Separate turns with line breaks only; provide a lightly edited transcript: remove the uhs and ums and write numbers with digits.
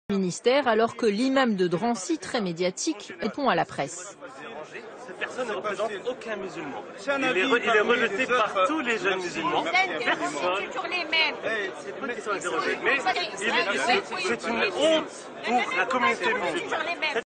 Ministère, alors que l'imam de Drancy, très médiatique, répond à la presse.
Cette personne ne représente aucun musulman. Il est rejeté par tous les jeunes musulmans.
C'est toujours les mêmes.
C'est pas qu'ils sont interrogés, mais c'est une honte pour la communauté musulmane.